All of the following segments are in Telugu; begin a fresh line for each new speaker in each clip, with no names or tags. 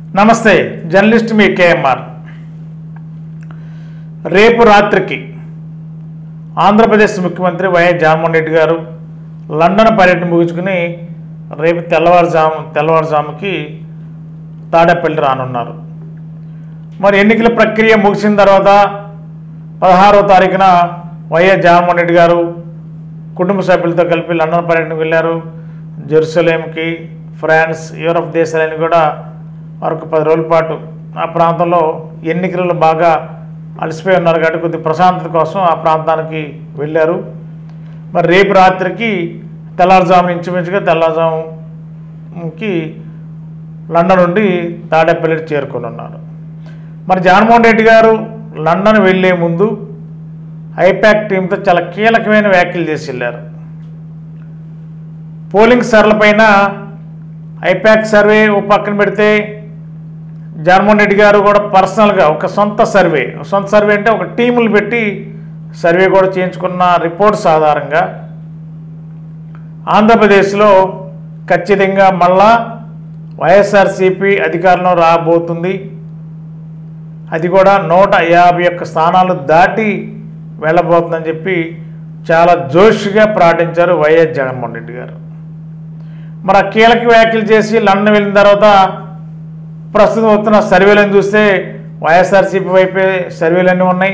నమస్తే, జర్నలిస్ట్ మీ కేఎంఆర్. రేపు రాత్రికి ఆంధ్రప్రదేశ్ ముఖ్యమంత్రి వైఎస్ జగన్మోహన్ రెడ్డి గారు లండన్ పర్యటన ముగించుకుని రేపు తెల్లవారుజాముకి తాడేపల్లి రానున్నారు. మరి ఎన్నికల ప్రక్రియ ముగిసిన తర్వాత 16వ తారీఖున వైఎస్ జగన్మోహన్ రెడ్డి గారు కుటుంబ సభ్యులతో కలిపి లండన్ పర్యటనకు వెళ్ళారు. జెరూసలేంకి, ఫ్రాన్స్, యూరప్ దేశాలని కూడా మరొక 10 రోజుల పాటు ఆ ప్రాంతంలో ఎన్నికలలో బాగా అలసిపోయి ఉన్నారు కాబట్టి కొద్ది ప్రశాంతత కోసం ఆ ప్రాంతానికి వెళ్ళారు. మరి రేపు రాత్రికి ఇంచుమించుగా తెల్లవారుజాముకి లండన్ నుండి తాడేపల్లి చేరుకొని ఉన్నారు. మరి జగన్మోహన్ రెడ్డి గారు లండన్ వెళ్ళే ముందు ఐపాక్ టీంతో చాలా కీలకమైన వ్యాఖ్యలు చేసి వెళ్ళారు. పోలింగ్ సర్లపైన ఐపాక్ సర్వే ఓ పక్కన పెడితే జగన్మోహన్ రెడ్డి గారు కూడా పర్సనల్గా ఒక సొంత సర్వే అంటే ఒక టీములు పెట్టి సర్వే కూడా చేయించుకున్న రిపోర్ట్స్ ఆధారంగా ఆంధ్రప్రదేశ్లో ఖచ్చితంగా మళ్ళా వైఎస్ఆర్సీపీ అధికారంలో రాబోతుంది. అది కూడా 151 స్థానాలు దాటి వెళ్ళబోతుందని చెప్పి చాలా జోష్గా ప్రకటించారు వైఎస్ జగన్మోహన్ రెడ్డి గారు. మరి ఆ కీలక వ్యాఖ్యలు చేసి లండన్ వెళ్ళిన తర్వాత ప్రస్తుతం వస్తున్న సర్వేలను చూస్తే వైఎస్ఆర్సీపీ వైపే సర్వేలన్నీ ఉన్నాయి.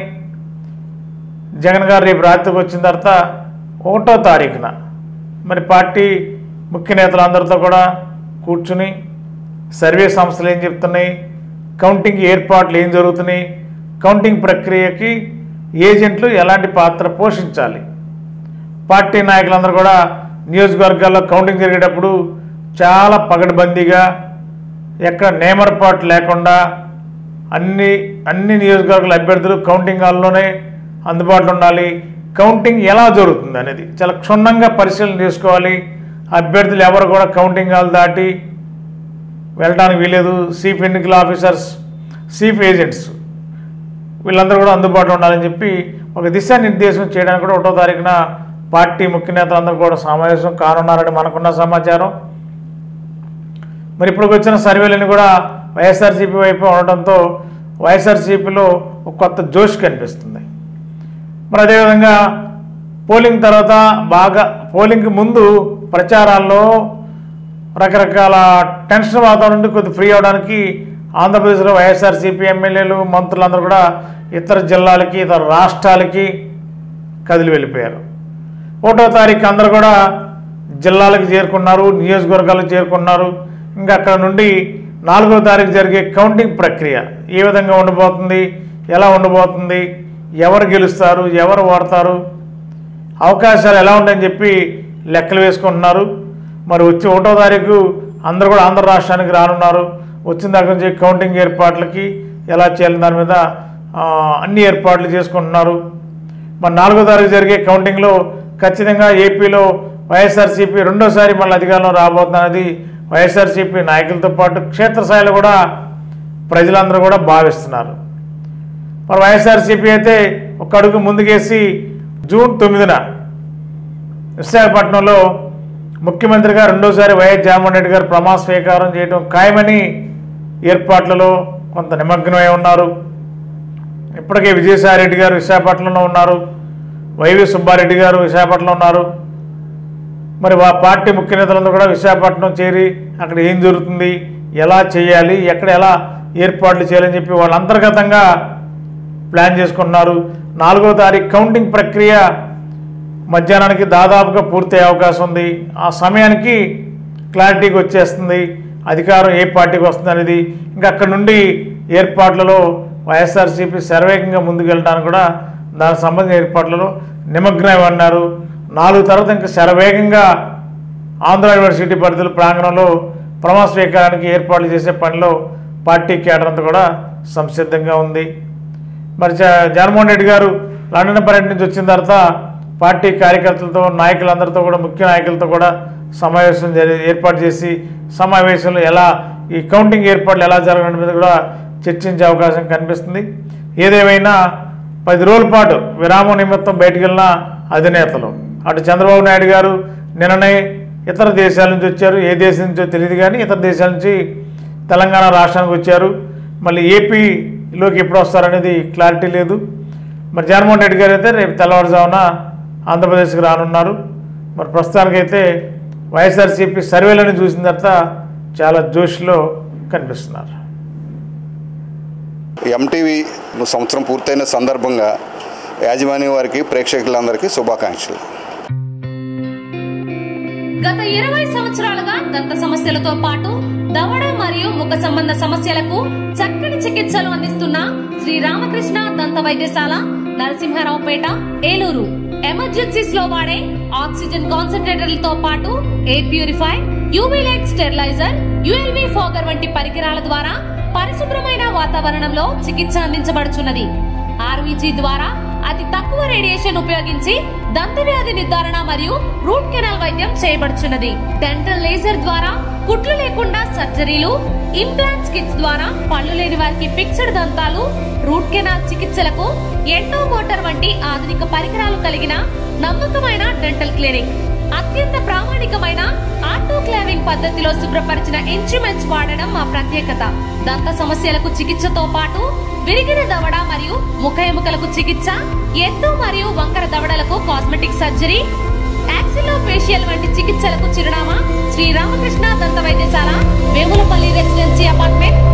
జగన్ గారు రేపు రాత్రికి వచ్చిన తర్వాత 1వ తారీఖున మరి పార్టీ ముఖ్య నేతలందరితో కూడా కూర్చుని సర్వే సంస్థలు ఏం చెప్తున్నాయి, కౌంటింగ్ ఏర్పాట్లు ఏం జరుగుతున్నాయి, కౌంటింగ్ ప్రక్రియకి ఏజెంట్లు ఎలాంటి పాత్ర పోషించాలి, పార్టీ నాయకులందరూ కూడా నియోజకవర్గాల్లో కౌంటింగ్ జరిగేటప్పుడు చాలా పగడ్బందీగా ఎక్కడ నేమరపాటు లేకుండా అన్ని నియోజకవర్గాల అభ్యర్థులు కౌంటింగ్ హాల్లోనే అందుబాటులో ఉండాలి. కౌంటింగ్ ఎలా జరుగుతుంది అనేది చాలా క్షుణ్ణంగా పరిశీలన చేసుకోవాలి. అభ్యర్థులు ఎవరు కూడా కౌంటింగ్ హాల్ దాటి వెళ్ళడానికి వీలేదు. చీఫ్ ఎన్నికల ఆఫీసర్స్, చీఫ్ ఏజెంట్స్ వీళ్ళందరూ కూడా అందుబాటులో ఉండాలని చెప్పి ఒక దిశానిర్దేశం చేయడానికి కూడా 1వ తారీఖున పార్టీ ముఖ్య నేతలందరూ కూడా సమావేశం కానున్నారని మనకున్న సమాచారం. మరి ఇప్పుడు వచ్చిన సర్వేలన్నీ కూడా వైఎస్ఆర్సీపీ వైపు ఉండడంతో వైఎస్ఆర్సీపీలో ఒక కొత్త జోష్ కనిపిస్తుంది. మరి అదేవిధంగా పోలింగ్ తర్వాత బాగా పోలింగ్కి ముందు ప్రచారాల్లో రకరకాల టెన్షన్ వాతావరణం నుండి కొద్ది ఫ్రీ అవడానికి ఆంధ్రప్రదేశ్లో వైఎస్ఆర్సీపీ ఎమ్మెల్యేలు, మంత్రులందరూ కూడా ఇతర జిల్లాలకి, ఇతర రాష్ట్రాలకి కదిలి వెళ్ళిపోయారు. 1వ తారీఖు అందరూ కూడా జిల్లాలకు చేరుకున్నారు, నియోజకవర్గాలకు చేరుకున్నారు. ఇంకా అక్కడ నుండి 4వ తారీఖు జరిగే కౌంటింగ్ ప్రక్రియ ఏ విధంగా ఉండబోతుంది, ఎలా ఉండబోతుంది, ఎవరు గెలుస్తారు, ఎవరు ఓడతారు, అవకాశాలు ఎలా ఉంటాయని చెప్పి లెక్కలు వేసుకుంటున్నారు. మరి వచ్చి 1వ తారీఖు అందరూ కూడా ఆంధ్ర రాష్ట్రానికి రానున్నారు. వచ్చిన దగ్గర నుంచి కౌంటింగ్ ఏర్పాట్లకి ఎలా చేయాలి దాని మీద అన్ని ఏర్పాట్లు చేసుకుంటున్నారు. మరి 4వ తారీఖు జరిగే కౌంటింగ్లో ఖచ్చితంగా ఏపీలో వైఎస్ఆర్సీపీ రెండోసారి మళ్ళీ అధికారంలో రాబోతున్నది వైఎస్ఆర్సీపీ నాయకులతో పాటు క్షేత్రస్థాయిలో కూడా ప్రజలందరూ కూడా భావిస్తున్నారు. మరి వైఎస్ఆర్సీపీ అయితే ఒక అడుగు ముందుకేసి జూన్ 9న విశాఖపట్నంలో ముఖ్యమంత్రిగా రెండోసారి వైఎస్ జగన్మోహన్ రెడ్డి గారు ప్రమాణ స్వీకారం చేయడం ఖాయమని ఏర్పాట్లలో కొంత నిమగ్నమై ఉన్నారు. ఇప్పటికే విజయసాయిరెడ్డి గారు విశాఖపట్నంలో ఉన్నారు, వైవి సుబ్బారెడ్డి గారు విశాఖపట్నంలో ఉన్నారు. మరి పార్టీ ముఖ్య నేతలందరూ కూడా విశాఖపట్నం చేరి అక్కడ ఏం జరుగుతుంది, ఎలా చేయాలి, ఎక్కడ ఎలా ఏర్పాట్లు చేయాలని చెప్పి వాళ్ళు అంతర్గతంగా ప్లాన్ చేసుకున్నారు. 4వ తారీఖు కౌంటింగ్ ప్రక్రియ మధ్యాహ్నానికి దాదాపుగా పూర్తయ్యే అవకాశం ఉంది. ఆ సమయానికి క్లారిటీకి వచ్చేస్తుంది అధికారం ఏ పార్టీకి వస్తుంది అనేది. ఇంకా అక్కడ నుండి ఏర్పాట్లలో వైఎస్ఆర్సీపీ శరవేగంగా ముందుకు వెళ్ళడానికి కూడా దానికి సంబంధించిన ఏర్పాట్లలో నిమగ్నమై ఉన్నారు. 4 తర్వాత ఇంకా శరవేగంగా ఆంధ్ర యూనివర్సిటీ పరిధిలో ప్రాంగణంలో ప్రమాణ స్వీకారానికి ఏర్పాట్లు చేసే పనిలో పార్టీ కేడర్ అంతా కూడా సంసిద్ధంగా ఉంది. మరి జగన్మోహన్ రెడ్డి గారు లండన్ పర్యటన నుంచి వచ్చిన తర్వాత పార్టీ కార్యకర్తలతో, నాయకులందరితో కూడా, ముఖ్య నాయకులతో కూడా సమావేశం ఏర్పాటు చేసి సమావేశంలో ఎలా ఈ కౌంటింగ్ ఏర్పాట్లు ఎలా జరగడం మీద కూడా చర్చించే అవకాశం కనిపిస్తుంది. ఏదేమైనా 10 రోజుల పాటు విరామం నిమిత్తం బయటికి వెళ్ళిన అధినేతలు అటు చంద్రబాబు నాయుడు గారు నిన్ననే ఇతర దేశాల నుంచి వచ్చారు, ఏ దేశం నుంచో తెలియదు కానీ ఇతర దేశాల నుంచి తెలంగాణ రాష్ట్రానికి వచ్చారు. మళ్ళీ ఏపీలోకి ఎప్పుడు వస్తారనేది క్లారిటీ లేదు. మరి జగన్మోహన్ రెడ్డి గారు అయితే రేపు తెల్లవారుజామున ఆంధ్రప్రదేశ్కి రానున్నారు. మరి ప్రస్తుతానికైతే వైఎస్ఆర్సీపీ సర్వేలను చూసిన తర్వాత చాలా జోష్లో కనిపిస్తున్నారు.
ఎంటీవీ సంవత్సరం పూర్తయిన సందర్భంగా యాజమాన్యం వారికి ప్రేక్షకులందరికీ శుభాకాంక్షలు.
గత 20 సంవత్సరాలుగా దంత సమస్యలతో పాటు దవడ మరియు ముఖ సంబంధ సమస్యలకు చక్కని చికిత్సలు అందిస్తున్న శ్రీ రామకృష్ణ దంత వైద్యశాల, నరసింహారావుపేట, ఏలూరు. ఎమర్జెన్సీస్ లో వాడే ఆక్సిజన్ కాన్సంట్రేటర్లతో పాటు air purifier, UV light steriliser, ULV fogger వంటి పరికరాల ద్వారా పరిశుభ్రమైన వాతావరణంలో చికిత్స అందించబడుచున్నది. ఆర్వీజీ ద్వారా అతి తక్కువ రేడియేషన్ ఉపయోగించి దంత వ్యాధి నిర్ధారణ మరియు రూట్ కెనాల్ వైద్యం చేయబడుచున్నది. డెంటల్ లేజర్ ద్వారా కుట్లు లేకుండా సర్జరీలు, ఇంప్లాంట్స్ కిట్స్ ద్వారా పళ్ళు లేని వారికి ఫిక్స్డ్ దంతాలు, రూట్ కెనాల్ చికిత్సలకు ఎండో మోటార్ వంటి ఆధునిక పరికరాలు కలిగిన నమ్మకమైన డెంటల్ క్లినిక్. అత్యంత ప్రామాణికమైన ఆటోక్లావింగ్ పద్ధతిలో శుభ్రపరిచిన ఇన్స్ట్రుమెంట్స్ వాడడం మా ప్రత్యేకత. దంత సమస్యలకు చికిత్సతో పాటు విరిగిన దవడ మరియు ముఖ ఎముకలకు చికిత్స, ఎత్తు మరియు వంకర దవడలకు కాస్మెటిక్ సర్జరీ, యాక్సిలోఫేషియల్ వంటి చికిత్సలకు చిరునామా శ్రీ రామకృష్ణ దంత వైద్యశాల, వేములపల్లి రెసిడెన్సీ అపార్ట్మెంట్,